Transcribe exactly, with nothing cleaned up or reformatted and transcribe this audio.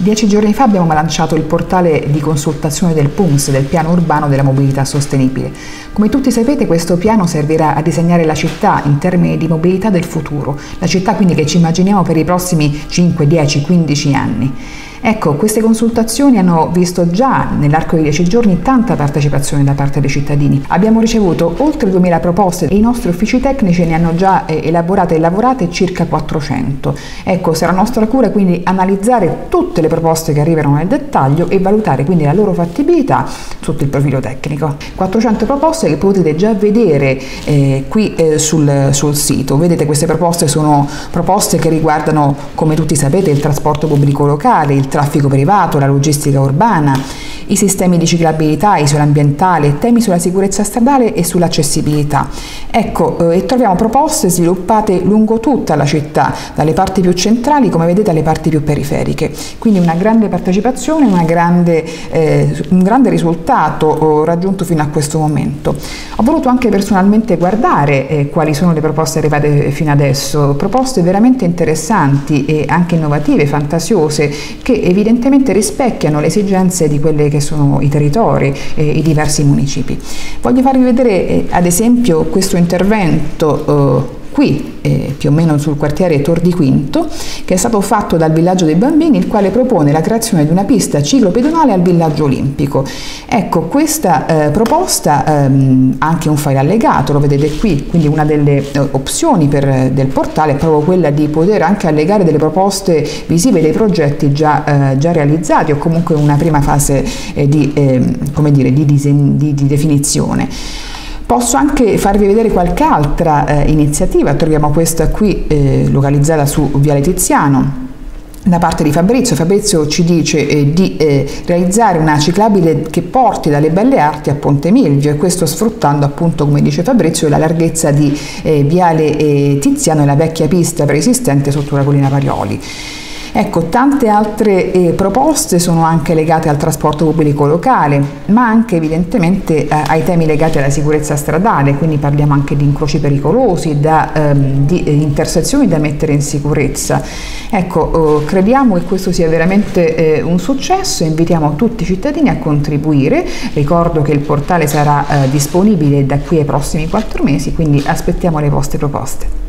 Dieci giorni fa abbiamo lanciato il portale di consultazione del P U M S, del Piano Urbano della Mobilità Sostenibile. Come tutti sapete, questo piano servirà a disegnare la città in termini di mobilità del futuro, la città quindi che ci immaginiamo per i prossimi cinque, dieci, quindici anni. Ecco, queste consultazioni hanno visto già nell'arco di dieci giorni tanta partecipazione da parte dei cittadini. Abbiamo ricevuto oltre duemila proposte e i nostri uffici tecnici ne hanno già eh, elaborate e lavorate circa quattrocento. Ecco, sarà nostra cura quindi analizzare tutte le proposte che arrivano nel dettaglio e valutare quindi la loro fattibilità sotto il profilo tecnico. quattrocento proposte che potete già vedere eh, qui eh, sul, sul sito. Vedete, queste proposte sono proposte che riguardano, come tutti sapete, il trasporto pubblico locale, il traffico privato, la logistica urbana, i sistemi di ciclabilità, isola ambientale, temi sulla sicurezza stradale e sull'accessibilità. Ecco, eh, e troviamo proposte sviluppate lungo tutta la città, dalle parti più centrali, come vedete, alle parti più periferiche. Quindi una grande partecipazione, una grande, eh, un grande risultato eh, raggiunto fino a questo momento. Ho voluto anche personalmente guardare eh, quali sono le proposte arrivate fino adesso, proposte veramente interessanti e anche innovative, fantasiose, che evidentemente rispecchiano le esigenze di quelle che sono i territori e i diversi municipi. Voglio farvi vedere eh, ad esempio questo intervento eh, qui, eh, più o meno sul quartiere Tor di Quinto, che è stato fatto dal Villaggio dei Bambini, il quale propone la creazione di una pista ciclopedonale al Villaggio Olimpico. Ecco, questa eh, proposta ehm, ha anche un file allegato, lo vedete qui, quindi una delle eh, opzioni per, del portale è proprio quella di poter anche allegare delle proposte visive dei progetti già, eh, già realizzati o comunque una prima fase eh, di, eh, come dire, di, di, di definizione. Posso anche farvi vedere qualche altra eh, iniziativa. Troviamo questa qui eh, localizzata su Viale Tiziano da parte di Fabrizio. Fabrizio ci dice eh, di eh, realizzare una ciclabile che porti dalle Belle Arti a Ponte Milvio, e questo sfruttando appunto, come dice Fabrizio, la larghezza di eh, Viale eh, Tiziano e la vecchia pista preesistente sotto la collina Parioli. Ecco, tante altre eh, proposte sono anche legate al trasporto pubblico locale, ma anche evidentemente eh, ai temi legati alla sicurezza stradale, quindi parliamo anche di incroci pericolosi, da, ehm, di eh, intersezioni da mettere in sicurezza. Ecco, eh, crediamo che questo sia veramente eh, un successo e invitiamo tutti i cittadini a contribuire. Ricordo che il portale sarà eh, disponibile da qui ai prossimi quattro mesi, quindi aspettiamo le vostre proposte.